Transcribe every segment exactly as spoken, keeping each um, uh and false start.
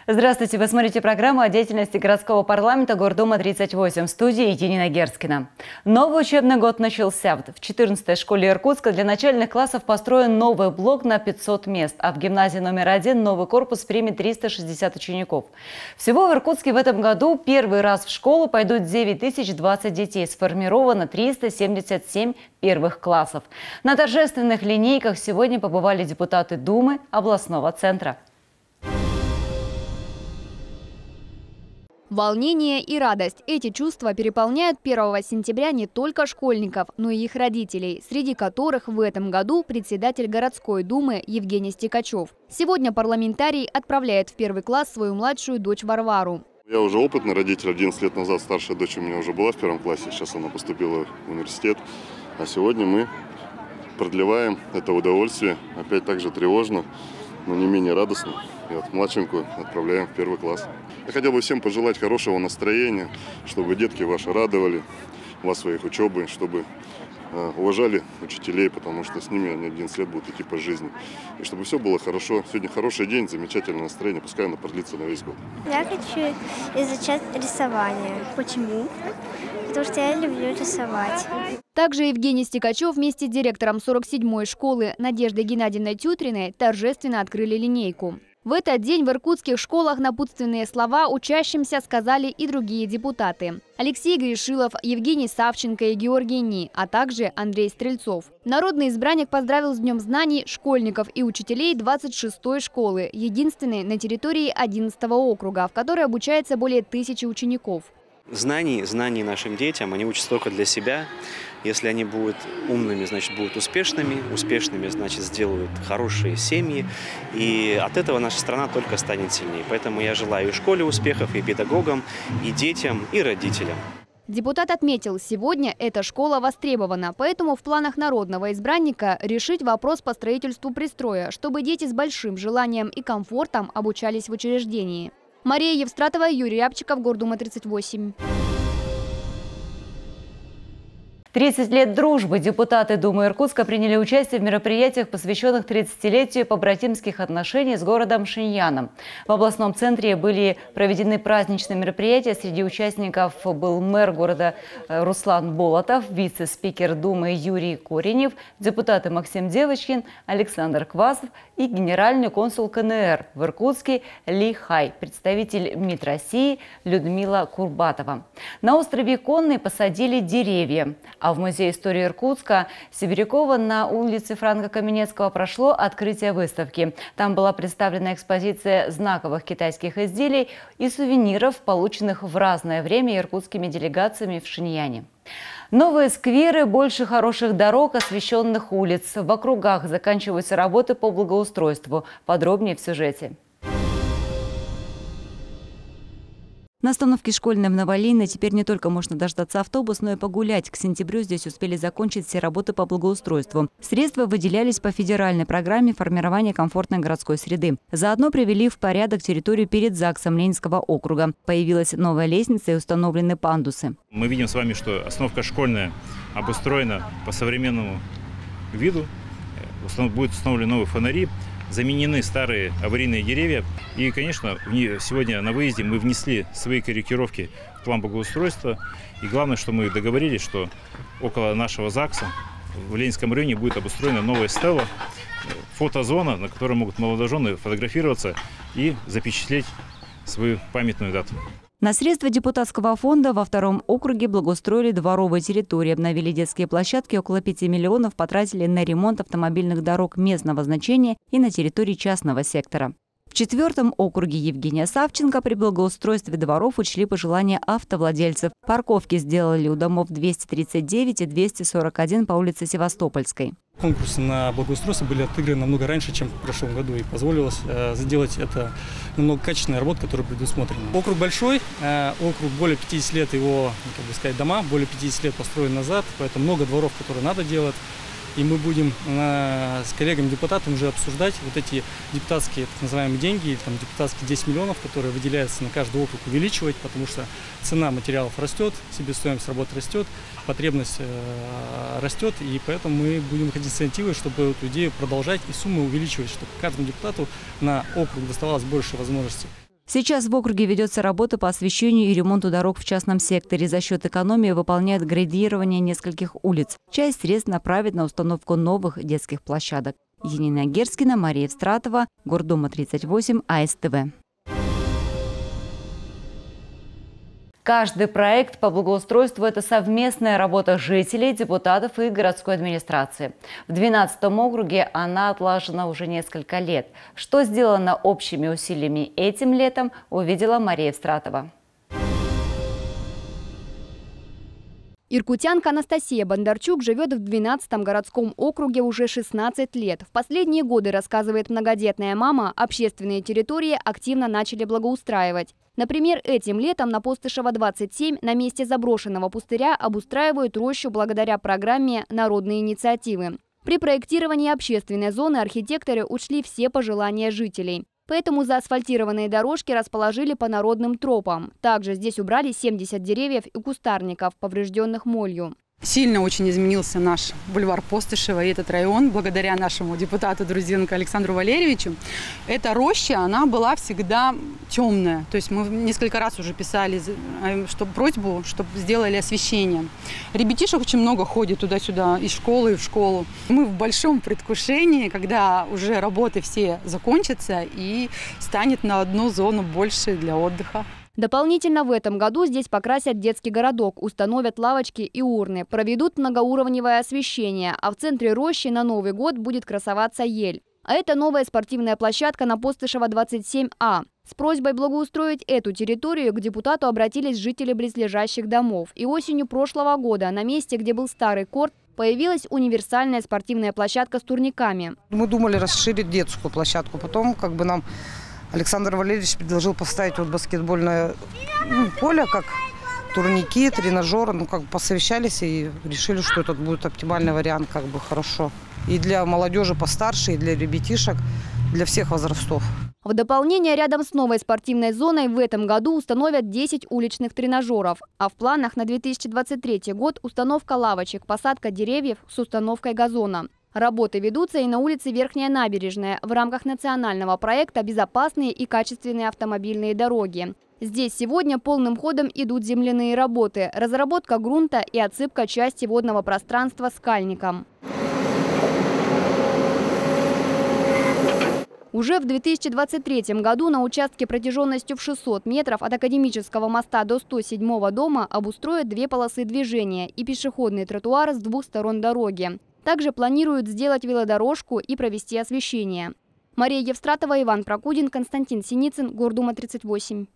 Здравствуйте! Вы смотрите программу о деятельности городского парламента Гордума тридцать восемь. В студии Енина Герскина. Новый учебный год начался. В четырнадцатой школе Иркутска для начальных классов построен новый блок на пятьсот мест, а в гимназии номер один новый корпус примет триста шестьдесят учеников. Всего в Иркутске в этом году первый раз в школу пойдут девять тысяч двадцать детей. Сформировано триста семьдесят семь первых классов. На торжественных линейках сегодня побывали депутаты Думы областного центра. Волнение и радость. Эти чувства переполняют первого сентября не только школьников, но и их родителей, среди которых в этом году председатель городской думы Евгений Стекачев. Сегодня парламентарий отправляет в первый класс свою младшую дочь Варвару. Я уже опытный родитель. одиннадцать лет назад старшая дочь у меня уже была в первом классе. Сейчас она поступила в университет. А сегодня мы продлеваем это удовольствие. Опять так же тревожно, но не менее радостно. И вот младшенькую отправляем в первый класс. Я хотел бы всем пожелать хорошего настроения, чтобы детки ваши радовали вас своих учебой, чтобы э, уважали учителей, потому что с ними они одиннадцать лет будут идти по жизни. И чтобы все было хорошо. Сегодня хороший день, замечательное настроение, пускай оно продлится на весь год. Я хочу изучать рисование. Почему? Потому что я люблю рисовать. Также Евгений Стекачев вместе с директором сорок седьмой школы Надеждой Геннадьевной Тютриной торжественно открыли линейку. В этот день в иркутских школах напутственные слова учащимся сказали и другие депутаты. Алексей Гришилов, Евгений Савченко и Георгий Ни, а также Андрей Стрельцов. Народный избранник поздравил с Днем знаний школьников и учителей двадцать шестой школы, единственной на территории одиннадцатого округа, в которой обучается более тысячи учеников. Знаний, знаний нашим детям, они учатся только для себя. Если они будут умными, значит, будут успешными. Успешными, значит, сделают хорошие семьи. И от этого наша страна только станет сильнее. Поэтому я желаю и школе успехов, и педагогам, и детям, и родителям. Депутат отметил, сегодня эта школа востребована, поэтому в планах народного избранника решить вопрос по строительству пристроя, чтобы дети с большим желанием и комфортом обучались в учреждении. Мария Евстратова, Юрий Рябчиков, Гордума тридцать восемь. тридцать лет дружбы. Депутаты Думы Иркутска приняли участие в мероприятиях, посвященных тридцатилетию побратимских отношений с городом Шиньяном. В областном центре были проведены праздничные мероприятия. Среди участников был мэр города Руслан Болотов, вице-спикер Думы Юрий Коренев, депутаты Максим Девочкин, Александр Квасов и генеральный консул ка эн эр в Иркутске Ли Хай, представитель МИД России Людмила Курбатова. На острове Конный посадили деревья. А в Музее истории Иркутска Сибирякова на улице Франка Каменецкого прошло открытие выставки. Там была представлена экспозиция знаковых китайских изделий и сувениров, полученных в разное время иркутскими делегациями в Шиньяне. Новые скверы, больше хороших дорог, освещенных улиц. В округах заканчиваются работы по благоустройству. Подробнее в сюжете. На остановке школьной в Новолинной теперь не только можно дождаться автобус, но и погулять. К сентябрю здесь успели закончить все работы по благоустройству. Средства выделялись по федеральной программе формирования комфортной городской среды. Заодно привели в порядок территорию перед ЗАГСом Ленинского округа. Появилась новая лестница и установлены пандусы. Мы видим с вами, что остановка школьная обустроена по современному виду. Будут установлены новые фонари. Заменены старые аварийные деревья. И, конечно, сегодня на выезде мы внесли свои корректировки в план благоустройства. И главное, что мы договорились, что около нашего ЗАГСа в Ленинском районе будет обустроена новая стела, фотозона, на которой могут молодожены фотографироваться и запечатлеть свою памятную дату. На средства депутатского фонда во втором округе благоустроили дворовые территории, обновили детские площадки, около пяти миллионов потратили на ремонт автомобильных дорог местного значения и на территории частного сектора. В четвертом округе Евгения Савченко при благоустройстве дворов учли пожелания автовладельцев. Парковки сделали у домов двести тридцать девять и двести сорок один по улице Севастопольской. Конкурсы на благоустройство были отыграны намного раньше, чем в прошлом году, и позволилось э, сделать это намного качественная работа, которая предусмотрена. Округ большой, э, округ более пятидесяти лет, его, как бы сказать, дома более пятидесяти лет построены назад, поэтому много дворов, которые надо делать. И мы будем э, с коллегами-депутатами уже обсуждать вот эти депутатские так называемые деньги, там, депутатские десять миллионов, которые выделяются на каждый округ, увеличивать, потому что цена материалов растет, себестоимость работы растет, потребность э, растет, и поэтому мы будем ходить с инициативой, чтобы эту идею продолжать и суммы увеличивать, чтобы каждому депутату на округ доставалось больше возможностей. Сейчас в округе ведется работа по освещению и ремонту дорог в частном секторе. За счет экономии выполняют градирование нескольких улиц. Часть средств направят на установку новых детских площадок. Енина Герскина, Мария Евстратова, Гордума тридцать восемь, А С Т В. Каждый проект по благоустройству – это совместная работа жителей, депутатов и городской администрации. В двенадцатом округе она отлажена уже несколько лет. Что сделано общими усилиями этим летом, увидела Мария Евстратова. Иркутянка Анастасия Бондарчук живет в двенадцатом городском округе уже шестнадцать лет. В последние годы, рассказывает многодетная мама, общественные территории активно начали благоустраивать. Например, этим летом на Постышева двадцать семь на месте заброшенного пустыря обустраивают рощу благодаря программе «Народные инициативы». При проектировании общественной зоны архитекторы учли все пожелания жителей. Поэтому заасфальтированные дорожки расположили по народным тропам. Также здесь убрали семьдесят деревьев и кустарников, поврежденных молью. Сильно очень изменился наш бульвар Постышева и этот район благодаря нашему депутату Друзенко Александру Валерьевичу. Эта роща, она была всегда темная. То есть мы несколько раз уже писали чтобы, просьбу, чтобы сделали освещение. Ребятишек очень много ходит туда-сюда, из школы и в школу. Мы в большом предвкушении, когда уже работы все закончатся и станет на одну зону больше для отдыха. Дополнительно в этом году здесь покрасят детский городок, установят лавочки и урны, проведут многоуровневое освещение, а в центре рощи на Новый год будет красоваться ель. А это новая спортивная площадка на Постышева двадцать семь А. С просьбой благоустроить эту территорию к депутату обратились жители близлежащих домов. И осенью прошлого года на месте, где был старый корт, появилась универсальная спортивная площадка с турниками. Мы думали расширить детскую площадку, потом как бы нам Александр Валерьевич предложил поставить вот баскетбольное ну, поле, как турники, тренажеры. Ну, как бы посовещались и решили, что этот будет оптимальный вариант, как бы хорошо. И для молодежи постарше, и для ребятишек, для всех возрастов. В дополнение, рядом с новой спортивной зоной в этом году установят десять уличных тренажеров. А в планах на две тысячи двадцать третий год установка лавочек, посадка деревьев с установкой газона. Работы ведутся и на улице Верхняя Набережная в рамках национального проекта «Безопасные и качественные автомобильные дороги». Здесь сегодня полным ходом идут земляные работы, разработка грунта и отсыпка части водного пространства скальником. Уже в две тысячи двадцать третьем году на участке протяженностью в шестьсот метров от Академического моста до сто седьмого дома обустроят две полосы движения и пешеходный тротуар с двух сторон дороги. Также планируют сделать велодорожку и провести освещение. Мария Евстратова, Иван Прокудин, Константин Синицын, Гордума тридцать восемь.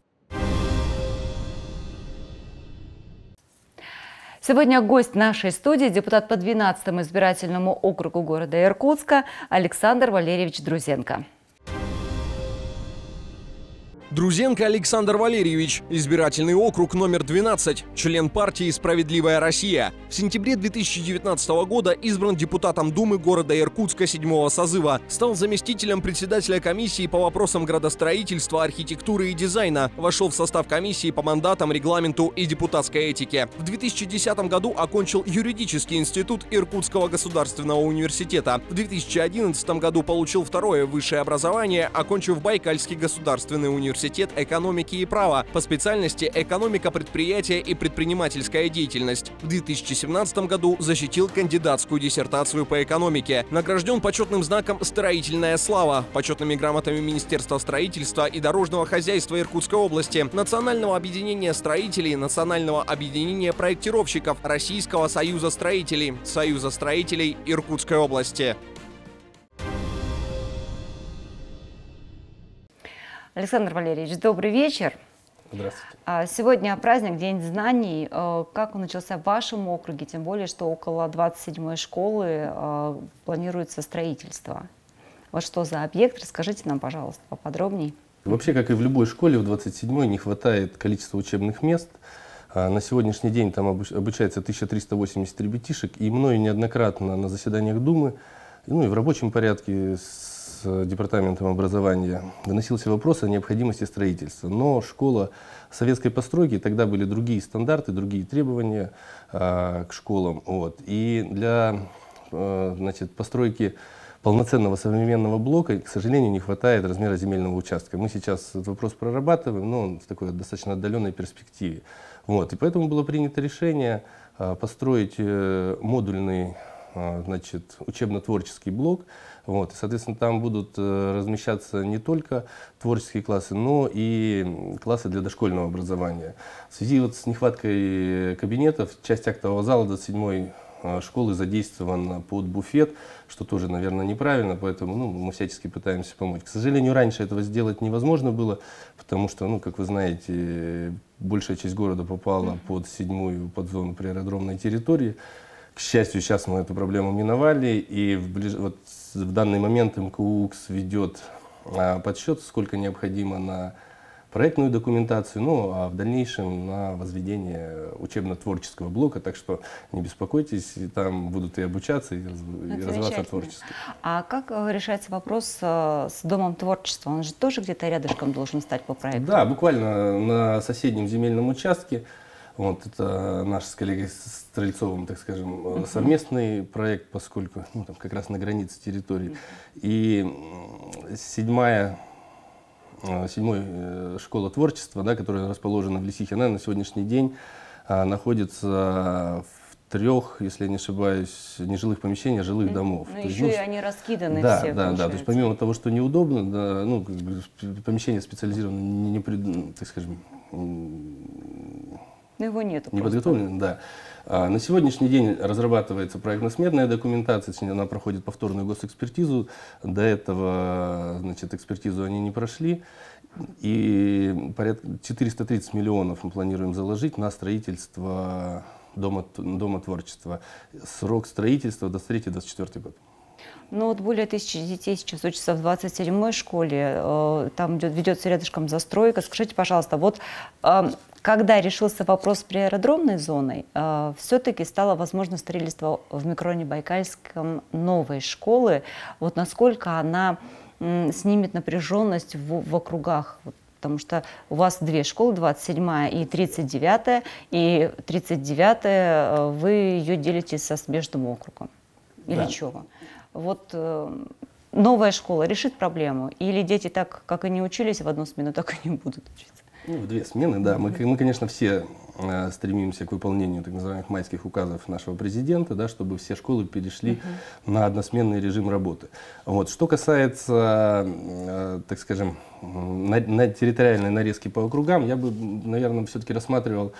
Сегодня гость нашей студии, депутат по двенадцатому избирательному округу города Иркутска Александр Валерьевич Друзенко. Друзенко Александр Валерьевич, избирательный округ номер двенадцать, член партии «Справедливая Россия». В сентябре две тысячи девятнадцатого года избран депутатом Думы города Иркутска седьмого созыва. Стал заместителем председателя комиссии по вопросам градостроительства, архитектуры и дизайна. Вошел в состав комиссии по мандатам, регламенту и депутатской этике. В две тысячи десятом году окончил юридический институт Иркутского государственного университета. В две тысячи одиннадцатом году получил второе высшее образование, окончив Байкальский государственный университет. Университет экономики и права, по специальности экономика предприятия и предпринимательская деятельность. В две тысячи семнадцатом году защитил кандидатскую диссертацию по экономике. Награжден почетным знаком «Строительная слава», почетными грамотами Министерства строительства и дорожного хозяйства Иркутской области, Национального объединения строителей, Национального объединения проектировщиков, Российского союза строителей, Союза строителей Иркутской области. Александр Валерьевич, добрый вечер. Здравствуйте. Сегодня праздник, День знаний. Как он начался в вашем округе, тем более, что около двадцать седьмой школы планируется строительство? Вот что за объект? Расскажите нам, пожалуйста, поподробнее. Вообще, как и в любой школе, в двадцать седьмой не хватает количества учебных мест. На сегодняшний день там обучается тысяча триста восемьдесят ребятишек, и мною неоднократно на заседаниях Думы, ну и в рабочем порядке с с департаментом образования доносился вопрос о необходимости строительства. Но школа советской постройки, тогда были другие стандарты, другие требования а, к школам. Вот. И для а, значит, постройки полноценного современного блока, к сожалению, не хватает размера земельного участка. Мы сейчас этот вопрос прорабатываем, но он в такой достаточно отдаленной перспективе. Вот. И поэтому было принято решение а, построить э, модульный а, значит, учебно-творческий блок. Вот. И, соответственно, там будут э, размещаться не только творческие классы, но и классы для дошкольного образования. В связи вот с нехваткой кабинетов, часть актового зала двадцать седьмой школы задействована под буфет, что тоже, наверное, неправильно, поэтому ну, мы всячески пытаемся помочь. К сожалению, раньше этого сделать невозможно было, потому что, ну, как вы знаете, большая часть города попала под седьмую подзону приаэродромной территории. К счастью, сейчас мы эту проблему миновали, и в, ближ... вот в данный момент МКУКС ведет а, подсчет, сколько необходимо на проектную документацию, ну а в дальнейшем на возведение учебно-творческого блока, так что не беспокойтесь, там будут и обучаться, и, и развиваться творчески. А как решается вопрос с Домом творчества? Он же тоже где-то рядышком должен стать по проекту? Да, буквально на соседнем земельном участке. Вот это наш с коллегой Стрельцовым, так скажем, uh-huh. совместный проект, поскольку ну, там как раз на границе территории. Uh-huh. И седьмая Седьмой школа творчества, да, которая расположена в Лисихе, она на сегодняшний день а, находится в трех, если я не ошибаюсь, не жилых помещениях, а жилых mm-hmm. домов. Но то еще есть, и они раскиданы да, все, да, да. То есть помимо того, что неудобно, да, ну, как бы, помещение специализированное, не, не, так скажем, но его нету. Не подготовлено, да. А, на сегодняшний день разрабатывается проектно-сметная документация, она проходит повторную госэкспертизу. До этого, значит, экспертизу они не прошли. И порядка четыреста тридцать миллионов мы планируем заложить на строительство дома, дома творчества. Срок строительства двадцать третий — двадцать четвёртый год. Ну вот более тысячи детей сейчас учатся в двадцать седьмой школе, там ведется рядышком застройка. Скажите, пожалуйста, вот когда решился вопрос с приаэродромной зоной, все-таки стало возможно строительство в микрорайоне Байкальском новой школы. Вот насколько она снимет напряженность в, в округах? Потому что у вас две школы, двадцать седьмая и тридцать девятая, и тридцать девятая вы ее делите со смежным округом. Ильичева. Вот э, новая школа решит проблему? Или дети так, как и не учились в одну смену, так и не будут учиться? Ну, в две смены, да. Мы, мы конечно, все э, стремимся к выполнению так называемых майских указов нашего президента, да, чтобы все школы перешли uh-huh. на односменный режим работы. Вот. Что касается, э, так скажем, на, на территориальной нарезки по округам, я бы, наверное, все-таки рассматривал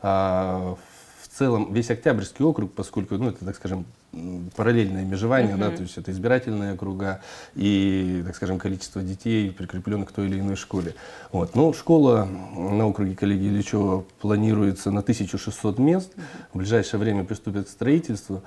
э, в целом весь Октябрьский округ, поскольку, ну, это, так скажем, параллельное межевание, uh-huh. да, то есть это избирательные округа и, так скажем, количество детей, прикрепленных к той или иной школе. Вот. Но школа на округе коллеги Ильичева планируется на тысячу шестьсот мест, uh-huh. в ближайшее время приступит к строительству.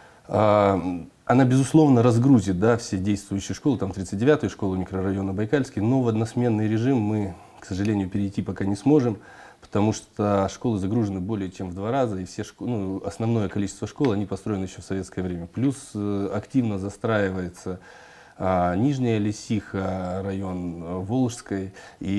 А, она, безусловно, разгрузит, да, все действующие школы, там тридцать девятую школу микрорайона Байкальский, но в односменный режим мы, к сожалению, перейти пока не сможем, потому что школы загружены более чем в два раза, и все школы, ну, основное количество школ, они построены еще в советское время. Плюс э, активно застраивается а, Нижняя Лисиха, район Волжской,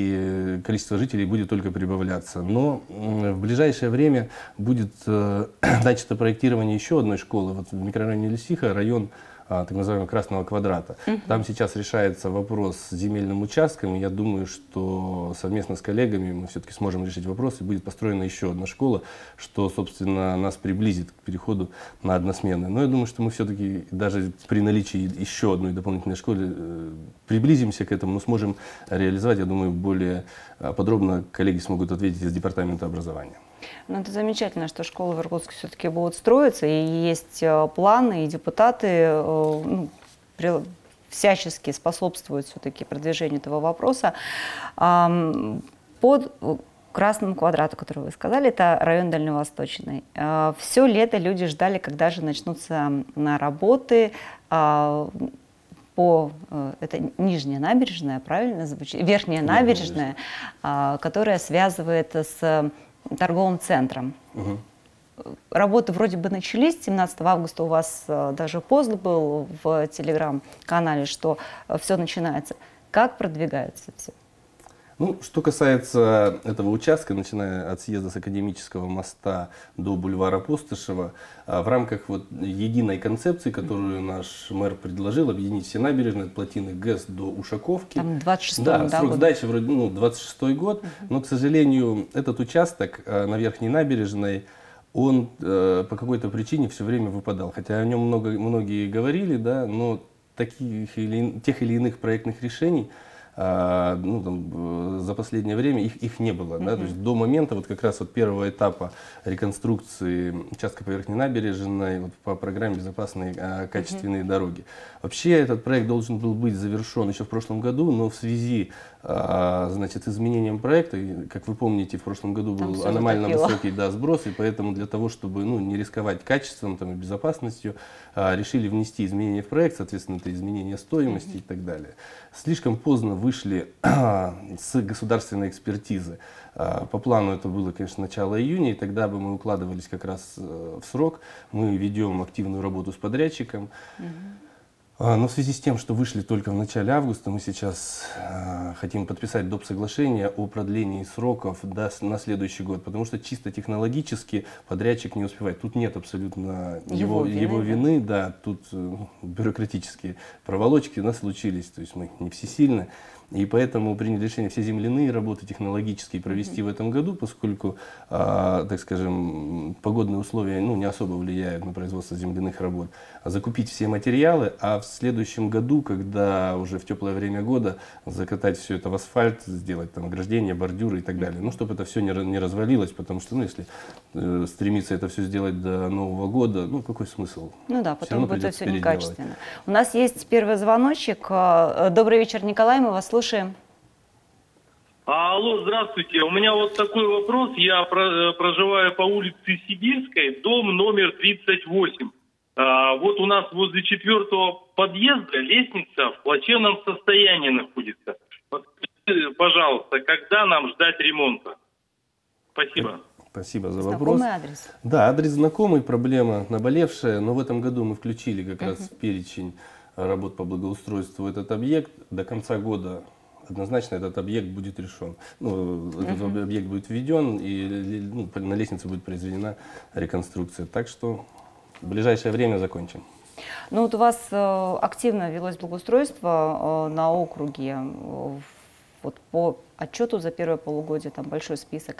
и количество жителей будет только прибавляться. Но э, в ближайшее время будет э, начато проектирование еще одной школы, вот в микрорайоне Лисиха, район так называемого Красного квадрата. Uh-huh. Там сейчас решается вопрос с земельным участком, и я думаю, что совместно с коллегами мы все-таки сможем решить вопрос, и будет построена еще одна школа, что, собственно, нас приблизит к переходу на односменное. Но я думаю, что мы все-таки даже при наличии еще одной дополнительной школы приблизимся к этому, но сможем реализовать, я думаю, более подробно коллеги смогут ответить из департамента образования. Ну, это замечательно, что школы в Иркутске все-таки будут строиться, и есть планы, и депутаты ну, всячески способствуют все-таки продвижению этого вопроса. Под Красным квадратом, который вы сказали, это район Дальневосточный. Все лето люди ждали, когда же начнутся работы по, это нижняя набережная, правильно звучит? Верхняя набережная, которая связывает с торговым центром. Угу. Работы вроде бы начались. семнадцатого августа у вас даже пост был в телеграм-канале, что все начинается. Как продвигается все? Ну, что касается этого участка, начиная от съезда с Академического моста до бульвара Постышева, в рамках вот единой концепции, которую наш мэр предложил, объединить все набережные от плотины ГЭС до Ушаковки. Там двадцать шестой, да, да, срок год? сдачи вроде ну, двадцать шестой год, uh-huh. но, к сожалению, этот участок на Верхней набережной, он э, по какой-то причине все время выпадал. Хотя о нем много, многие говорили, да, но таких или, тех или иных проектных решений а, ну, там, за последнее время их, их не было. Mm-hmm. Да? То есть до момента вот как раз вот первого этапа реконструкции участка по Верхней набережной вот, по программе «Безопасные а, качественные mm-hmm. дороги». Вообще этот проект должен был быть завершен еще в прошлом году, но в связи а, значит, изменением проекта, как вы помните, в прошлом году там был аномально затопило. высокий да, сброс, и поэтому для того, чтобы ну, не рисковать качеством там, и безопасностью, а, решили внести изменения в проект, соответственно, это изменение стоимости mm-hmm. и так далее. Слишком поздно вышли с государственной экспертизы. По плану это было, конечно, начало июня, и тогда бы мы укладывались как раз в срок. Мы ведем активную работу с подрядчиком. Mm-hmm. Но в связи с тем, что вышли только в начале августа, мы сейчас э, хотим подписать доп. Соглашение о продлении сроков до, на следующий год, потому что чисто технологически подрядчик не успевает. Тут нет абсолютно его, его, вины, его вины, да, да тут э, бюрократические проволочки у нас случились, то есть мы не всесильны. И поэтому приняли решение все земляные работы технологические провести mm-hmm. в этом году, поскольку, э, так скажем, погодные условия ну, не особо влияют на производство земляных работ. А закупить все материалы, а в следующем году, когда уже в теплое время года, закатать все это в асфальт, сделать там ограждения, бордюры и так далее. Ну, чтобы это все не, не развалилось, потому что, ну, если э, стремиться это все сделать до Нового года, ну, какой смысл? Ну да, потом будет это все некачественно. У нас есть первый звоночек. Добрый вечер, Николай, мы вас слушаем. Слушаем. Алло, здравствуйте. У меня вот такой вопрос. Я проживаю по улице Сибирской, дом номер тридцать восемь. А, вот у нас возле четвертого подъезда лестница в плачевном состоянии находится. Вот, пожалуйста, когда нам ждать ремонта? Спасибо. Спасибо за вопрос. Знакомый адрес? Да, адрес знакомый, проблема наболевшая, но в этом году мы включили как uh-huh. раз в перечень работ по благоустройству этот объект. До конца года однозначно этот объект будет решен. Ну, uh-huh. этот объект будет введен, и ну, на лестнице будет произведена реконструкция. Так что в ближайшее время закончим. Ну вот у вас э, активно велось благоустройство э, на округе. Э, вот по отчету за первое полугодие там большой список.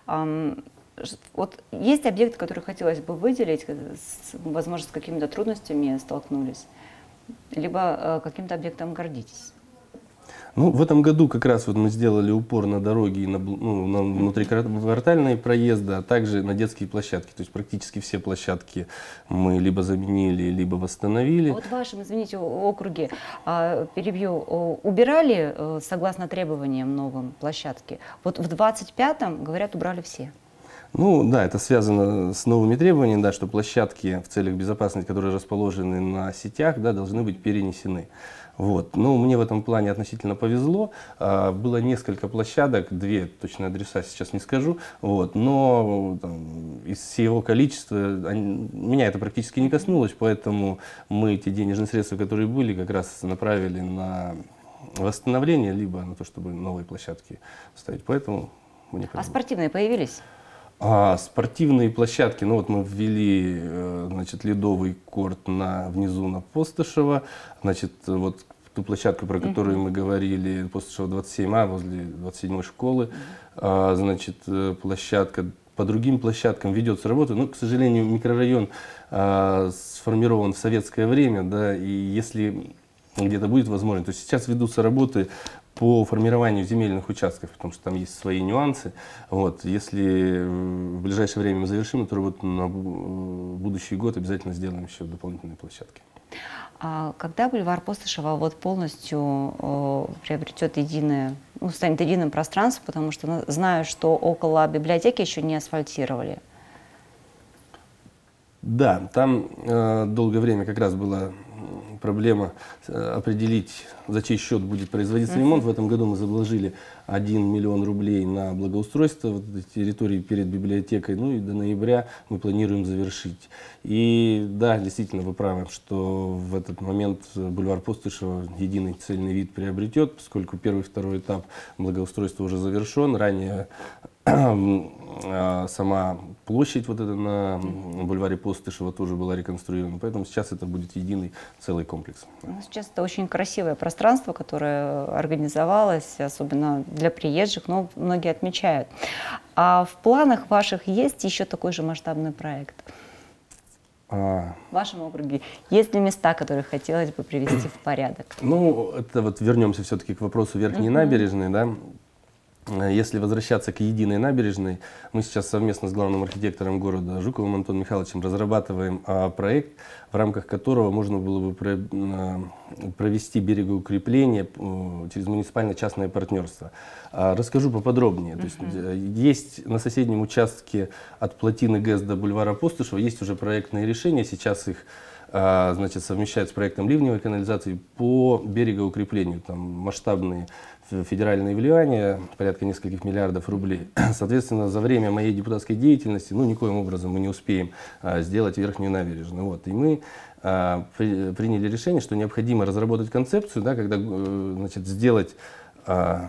Э, вот есть объекты, которые хотелось бы выделить, с, возможно, с какими-то трудностями столкнулись? Либо э, каким-то объектом гордитесь? Ну, в этом году как раз вот мы сделали упор на дороги и на, ну, на внутриквартальные проезды, а также на детские площадки. То есть практически все площадки мы либо заменили, либо восстановили. А вот в вашем, извините, округе, э, перебью, убирали э, согласно требованиям новым площадки? Вот в двадцать пятом, говорят, убрали все. Ну да, это связано с новыми требованиями, да, что площадки в целях безопасности, которые расположены на сетях, да, должны быть перенесены. Вот. Ну, мне в этом плане относительно повезло. А, было несколько площадок, две точные адреса сейчас не скажу, вот, но там, из всего количества они, меня это практически не коснулось, поэтому мы эти денежные средства, которые были, как раз направили на восстановление, либо на то, чтобы новые площадки ставить. Поэтому мы не А спортивные появились? А, спортивные площадки, ну вот мы ввели, значит, ледовый корт на, внизу на Постышева, значит, вот ту площадку, про которую uh-huh. мы говорили, Постышева двадцать семь А, возле двадцать седьмой школы, uh-huh. а, значит, площадка, по другим площадкам ведется работа, но, к сожалению, микрорайон а, сформирован в советское время, да, и если где-то будет возможность, то сейчас ведутся работы по формированию земельных участков, потому что там есть свои нюансы. Вот. Если в ближайшее время мы завершим эту работу, на будущий год обязательно сделаем еще дополнительные площадки. А когда бульвар Постышева вот полностью э, приобретет единое, ну, станет единым пространством, потому что знаю, что около библиотеки еще не асфальтировали. Да, там э, долгое время как раз было проблема определить, за чей счет будет производиться ремонт. В этом году мы заложили один миллион рублей на благоустройство вот этой территории перед библиотекой. Ну и до ноября мы планируем завершить. И да, действительно, вы правы, что в этот момент бульвар Постышева единый цельный вид приобретет, поскольку первый и второй этап благоустройства уже завершен. Ранее сама площадь вот эта на бульваре Постышева тоже была реконструирована, поэтому сейчас это будет единый целый комплекс. Сейчас это очень красивое пространство, которое организовалось, особенно для приезжих, но многие отмечают. А в планах ваших есть еще такой же масштабный проект? А... В вашем округе есть ли места, которые хотелось бы привести в порядок? Ну, это вот вернемся все-таки к вопросу Верхней uh-huh. набережной, да. Если возвращаться к единой набережной, мы сейчас совместно с главным архитектором города Жуковым Антоном Михайловичем разрабатываем а, проект, в рамках которого можно было бы про, а, провести берегоукрепление а, через муниципально-частное партнерство. А, расскажу поподробнее. Uh-huh. То есть, есть на соседнем участке от плотины ГЭС до бульвара Постышева есть уже проектные решения, сейчас их а, значит, совмещают с проектом ливневой канализации по берегоукреплению, там масштабные федеральные вливания, порядка нескольких миллиардов рублей. Соответственно, за время моей депутатской деятельности, ну, никоим образом мы не успеем а, сделать верхнюю набережную. Вот. И мы а, при, приняли решение, что необходимо разработать концепцию, да, когда, значит, сделать а,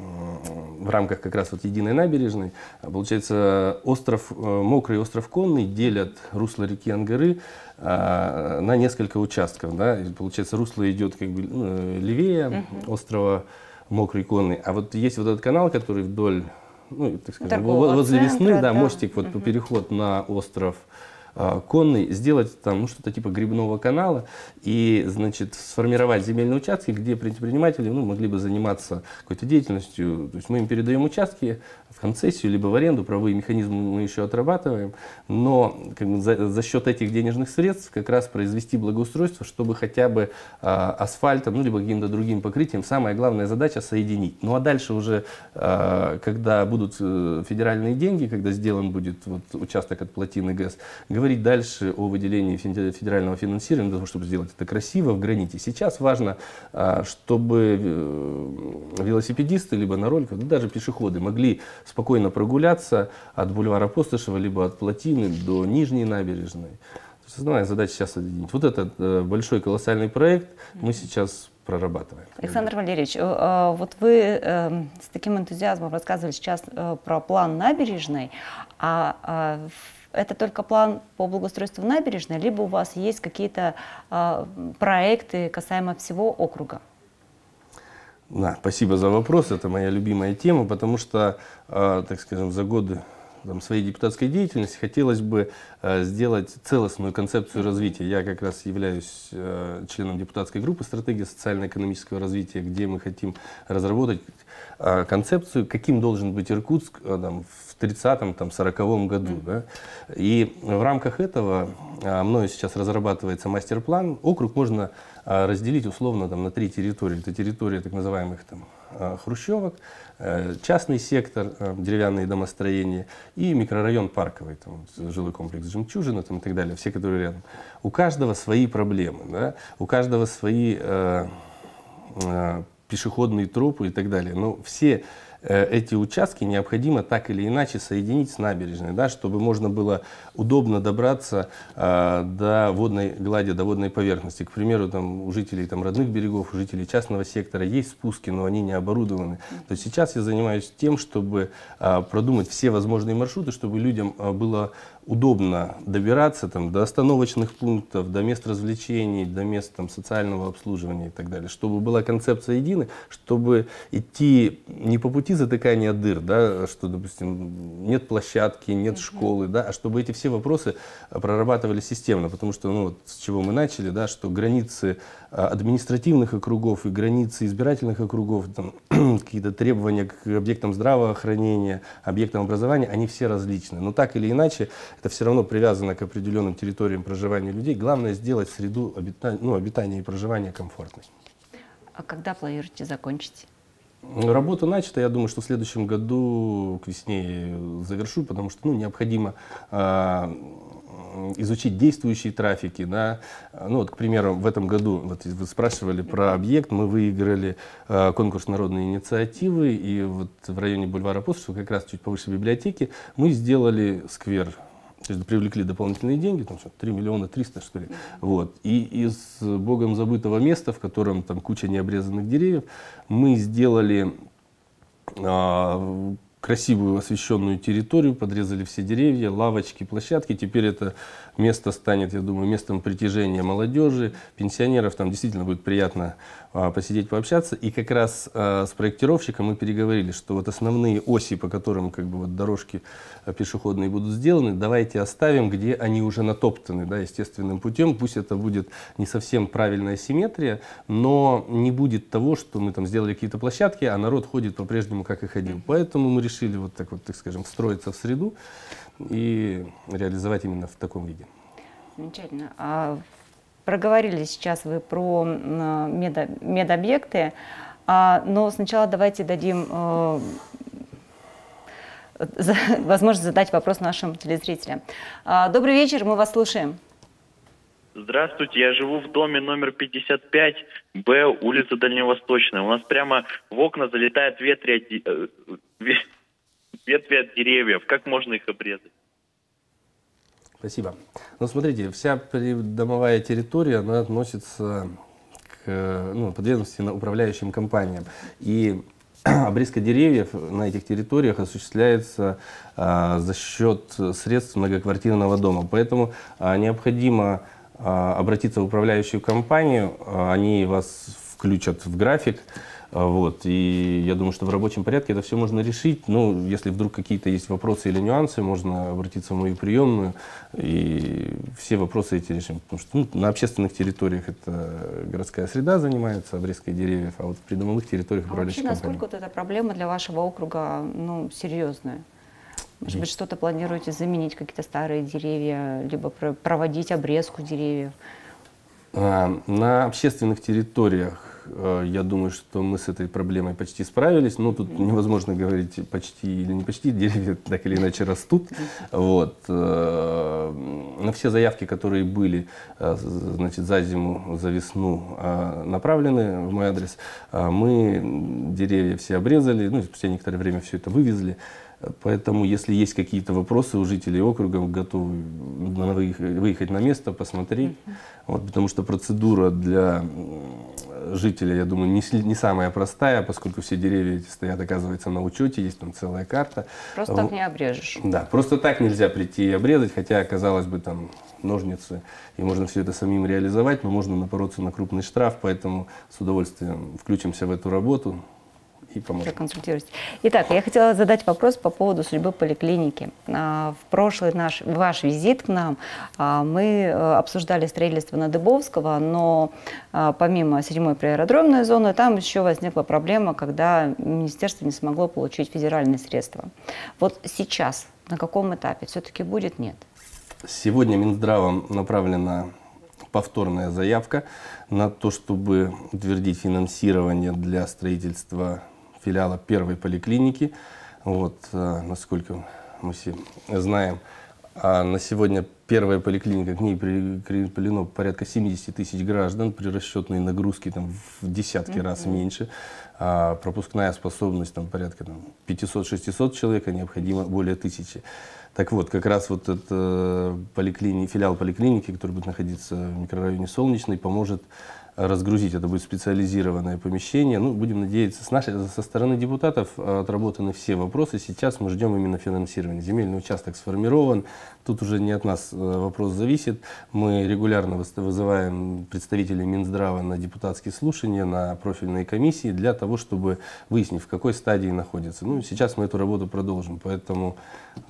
в рамках как раз вот единой набережной, получается, остров Мокрый и остров Конный делят русло реки Ангары а, на несколько участков. Да, и, получается, русло идет как бы ну, левее uh-huh. острова Мокрый, Конный. А вот есть вот этот канал, который вдоль, ну, так сказать, возле Весны, да, да, мостик, вот uh-huh. переход на остров а, Конный, сделать там ну, что-то типа грибного канала и, значит, сформировать земельные участки, где предприниматели ну, могли бы заниматься какой-то деятельностью. То есть мы им передаем участки в концессию, либо в аренду, правовые механизмы мы еще отрабатываем, но как бы, за, за счет этих денежных средств как раз произвести благоустройство, чтобы хотя бы а, асфальтом, ну, либо каким-то другим покрытием, самая главная задача соединить. Ну а дальше уже, а, когда будут федеральные деньги, когда сделан будет вот, участок от плотины ГЭС, говорить дальше о выделении федерального финансирования, для того, чтобы сделать это красиво, в граните. Сейчас важно, а, чтобы велосипедисты, либо на роликах, да, даже пешеходы могли спокойно прогуляться от бульвара Постышева, либо от плотины до Нижней набережной. То есть основная задача сейчас объединить. Вот этот э, большой колоссальный проект мы сейчас прорабатываем. Александр Валерьевич, э, вот вы э, с таким энтузиазмом рассказывали сейчас э, про план набережной, а э, это только план по благоустройству набережной, либо у вас есть какие-то э, проекты касаемо всего округа? Да, спасибо за вопрос, это моя любимая тема, потому что, э, так скажем, за годы там, своей депутатской деятельности хотелось бы э, сделать целостную концепцию развития. Я как раз являюсь э, членом депутатской группы «Стратегия социально-экономического развития», где мы хотим разработать э, концепцию, каким должен быть Иркутск э, там, в тридцатом, там, сороковом году. Mm. Да? И в рамках этого э, мною сейчас разрабатывается мастер-план. Округ можно э, разделить условно там, на три территории. Это территория так называемых там, э, хрущевок, э, частный сектор, э, деревянные домостроения и микрорайон Парковый, там, жилой комплекс Жемчужина там, и так далее, все, которые рядом. У каждого свои проблемы, да? У каждого свои э, э, пешеходные тропы и так далее. Но все эти участки необходимо так или иначе соединить с набережной, да, чтобы можно было удобно добраться э, до водной глади, до водной поверхности. К примеру, там, у жителей там, родных берегов, у жителей частного сектора есть спуски, но они не оборудованы. То есть сейчас я занимаюсь тем, чтобы э, продумать все возможные маршруты, чтобы людям э, было удобно добираться там, до остановочных пунктов, до мест развлечений, до мест там, социального обслуживания и так далее. Чтобы была концепция единой, чтобы идти не по пути затыкания дыр, да, что, допустим, нет площадки, нет школы, да, а чтобы эти все вопросы прорабатывали системно. Потому что, ну, вот, с чего мы начали, да, что границы административных округов и границы избирательных округов, какие-то требования к объектам здравоохранения, объектам образования, они все различны. Но так или иначе, это все равно привязано к определенным территориям проживания людей. Главное сделать среду обитания, ну, обитания и проживания комфортной. А когда планируете закончить? Работа начата, я думаю, что в следующем году к весне завершу, потому что ну, необходимо э, изучить действующие трафики. Да. Ну, вот, к примеру, в этом году, вот вы спрашивали про объект, мы выиграли э, конкурс народной инициативы, и вот в районе бульвара Постышева, как раз чуть повыше библиотеки, мы сделали сквер. То есть привлекли дополнительные деньги, там что, три миллиона триста, что ли. Вот. И из богом забытого места, в котором там куча необрезанных деревьев, мы сделали а, красивую освещенную территорию, подрезали все деревья, лавочки, площадки. Теперь это место станет, я думаю, местом притяжения молодежи, пенсионеров. Там действительно будет приятно а, посидеть, пообщаться. И как раз а, с проектировщиком мы переговорили, что вот основные оси, по которым как бы, вот, дорожки а, пешеходные будут сделаны, давайте оставим, где они уже натоптаны, да, естественным путем. Пусть это будет не совсем правильная симметрия, но не будет того, что мы там сделали какие-то площадки, а народ ходит по-прежнему, как и ходил. Поэтому мы решили вот так вот, так скажем, встроиться в среду и реализовать именно в таком виде. Замечательно. А, проговорили сейчас вы про медо, медобъекты, а, но сначала давайте дадим э, за, возможность задать вопрос нашим телезрителям. А, добрый вечер, мы вас слушаем. Здравствуйте, я живу в доме номер пятьдесят пять Б, улица Дальневосточная. У нас прямо в окна залетают ветви от, ветви от деревьев. Как можно их обрезать? Спасибо. Ну, смотрите, вся придомовая территория, она относится к ну, подведомственно управляющим компаниям. И обрезка деревьев на этих территориях осуществляется а, за счет средств многоквартирного дома. Поэтому а, необходимо а, обратиться в управляющую компанию, а, они вас включат в график. Вот, и я думаю, что в рабочем порядке это все можно решить. Ну, если вдруг какие-то есть вопросы или нюансы, можно обратиться в мою приемную, и все вопросы эти решим. Потому что ну, на общественных территориях это городская среда занимается обрезкой деревьев, а вот в придомовых территориях а управляющая вообще, компания. насколько вот эта проблема для вашего округа ну, серьезная? Может быть, что-то планируете заменить, какие-то старые деревья, либо проводить обрезку деревьев? А, на общественных территориях я думаю, что мы с этой проблемой почти справились. Но тут невозможно говорить почти или не почти, деревья так или иначе растут. Вот. На все заявки, которые были значит, за зиму, за весну направлены в мой адрес, мы деревья все обрезали, ну, спустя некоторое время все это вывезли. Поэтому, если есть какие-то вопросы у жителей округа, готовы выехать на место, посмотреть. Mm-hmm. Вот, потому что процедура для жителя, я думаю, не, не самая простая, поскольку все деревья эти стоят, оказывается, на учете, есть там целая карта. Просто так не обрежешь. Да, просто так нельзя прийти и обрезать, хотя, казалось бы, там ножницы, и можно все это самим реализовать, но можно напороться на крупный штраф, поэтому с удовольствием включимся в эту работу. Проконсультируйтесь. Итак, я хотела задать вопрос по поводу судьбы поликлиники. В прошлый наш, ваш визит к нам мы обсуждали строительство на Дыбовского, но помимо седьмой приаэродромной зоны, там еще возникла проблема, когда министерство не смогло получить федеральные средства. Вот сейчас на каком этапе? Все-таки будет, нет? Сегодня Минздравом направлена повторная заявка на то, чтобы утвердить финансирование для строительства филиала первой поликлиники. Вот, насколько мы все знаем, а на сегодня первая поликлиника, к ней прикреплено порядка семидесяти тысяч граждан, при расчетной нагрузке там, в десятки mm-hmm. раз меньше. А пропускная способность там, порядка там, пятисот-шестисот человек, а необходимо более тысячи. Так вот, как раз вот этот поликлини... филиал поликлиники, который будет находиться в микрорайоне Солнечный, поможет разгрузить. Это будет специализированное помещение. Ну, будем надеяться, с нашей, со стороны депутатов отработаны все вопросы. Сейчас мы ждем именно финансирования. Земельный участок сформирован. Тут уже не от нас вопрос зависит. Мы регулярно вызываем представителей Минздрава на депутатские слушания, на профильные комиссии для того, чтобы выяснить, в какой стадии находится. Ну, сейчас мы эту работу продолжим. Поэтому,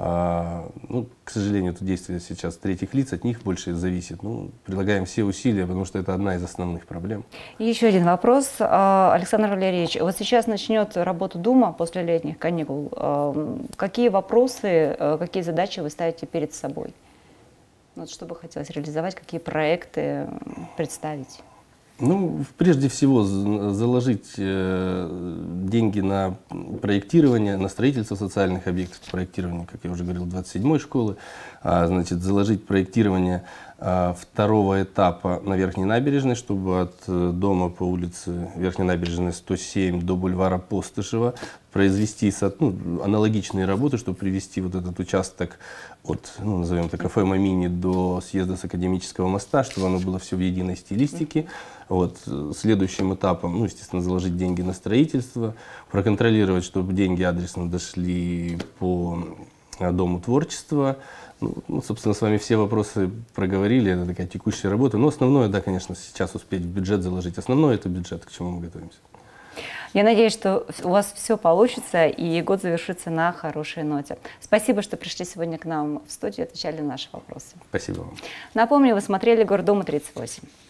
а, ну, к сожалению, это действие сейчас третьих лиц, от них больше зависит. Ну, прилагаем все усилия, потому что это одна из основных проблем. Проблем. И еще один вопрос, Александр Валерьевич. Вот сейчас начнет работу Дума после летних каникул. Какие вопросы, какие задачи вы ставите перед собой? Вот что бы хотелось реализовать, какие проекты представить? Ну, прежде всего, заложить деньги на проектирование, на строительство социальных объектов, проектирование, как я уже говорил, двадцать седьмой школы, а, значит, заложить проектирование а, второго этапа на Верхней набережной, чтобы от а, дома по улице Верхней набережной сто семь до бульвара Постышева произвести ну, аналогичные работы, чтобы привести вот этот участок от, ну, назовем это, кафе Мамини до съезда с Академического моста, чтобы оно было все в единой стилистике. Вот. Следующим этапом, ну, естественно, заложить деньги на строительство, проконтролировать, чтобы деньги адресно дошли по Дому творчества. Ну, собственно, с вами все вопросы проговорили, это такая текущая работа. Но основное, да, конечно, сейчас успеть в бюджет заложить. Основное – это бюджет, к чему мы готовимся. Я надеюсь, что у вас все получится и год завершится на хорошей ноте. Спасибо, что пришли сегодня к нам в студию и отвечали на наши вопросы. Спасибо вам. Напомню, вы смотрели «Гордуму тридцать восемь».